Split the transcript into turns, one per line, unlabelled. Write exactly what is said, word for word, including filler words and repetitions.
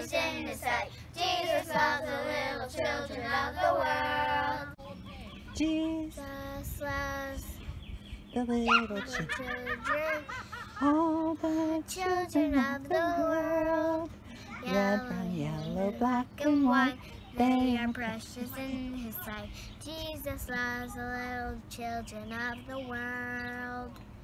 precious in His sight. Jesus loves the little children of the world.
Jesus
loves
the little
the
children,
children,
all the
children of the world.
Red, brown, yellow, black, and white,
They are precious in His sight. Jesus loves the little children of the world.